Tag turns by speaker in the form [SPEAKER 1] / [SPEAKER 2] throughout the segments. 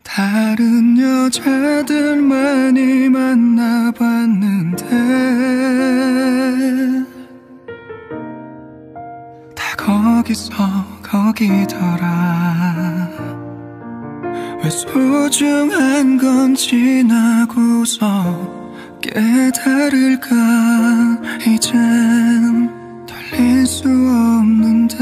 [SPEAKER 1] 다른 여자들 많이 만나봤는데 다 거기서 거기더라. 왜 소중한 건 지나고서 깨달을까. 이젠 돌릴 수 없는데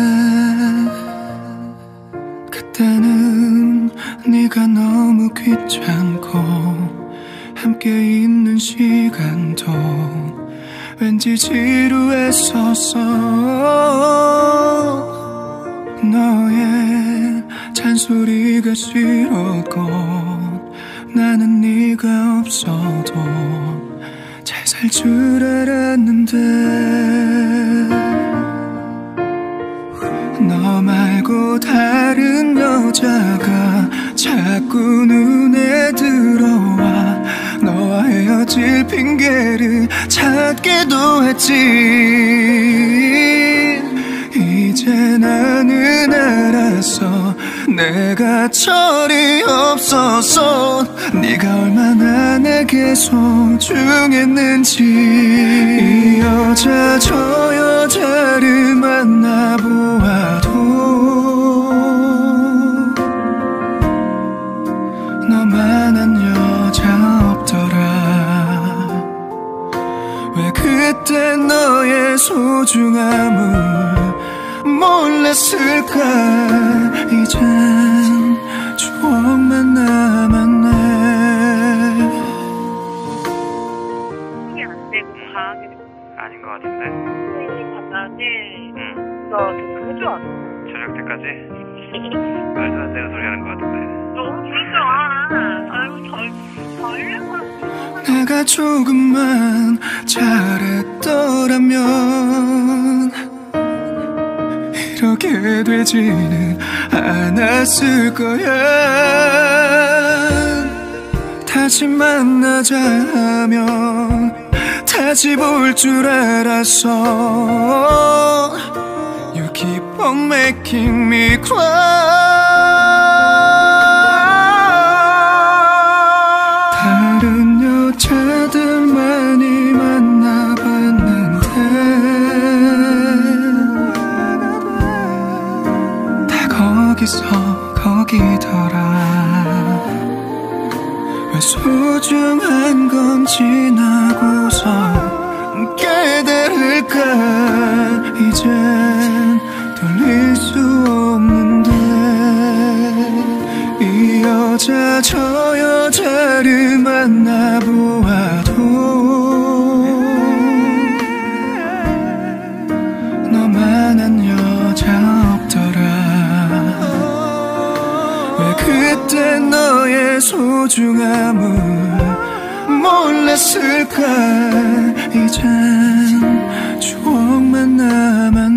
[SPEAKER 1] 그때는 네가 너무 귀찮고 함께 있는 시간도 왠지 지루했었어. 너의 잔소리가 싫었고 나는 네가 없어도 잘 살 줄 알았는데 너 말고 다른 여자가 자꾸 눈에 들어와 너와 헤어질 핑계를 찾기도 했지. 이제 나는 알았어. 내가 철이 없어서 네가 얼마나 내게 소중했는지. 이 여자 저 여자를 만나보아도 너만한 여자 없더라. 왜 그때 너의 소중함을 몰랐을까. 이젠 추억만 남았네.
[SPEAKER 2] 이게 안 되고 과하게
[SPEAKER 3] 아닌 것 같은데?
[SPEAKER 2] 받아야지.
[SPEAKER 3] 응.
[SPEAKER 2] 나 되게 좋아.
[SPEAKER 3] 저녁 때까지? 말도 안 되는 소리 하는 것 같은데.
[SPEAKER 2] 너무 길다. 아이고,
[SPEAKER 1] 내가 조금만 잘했더라면 이렇게 되지는 않았을 거야. 다시 만나자 하면 다시 볼 줄 알았어. You keep on making me cry. 다른 여자들 많이 만나봤는데 다 거기서 거기더라. 왜 소중한 건 지나고서 깨달을까. 이젠 돌릴 수 없는데 이 여자 저 여자를 만나보아도 너만한 여자 없더라. 왜 그때 너의 소중함을 몰랐을까. 이젠 추억만 남았네.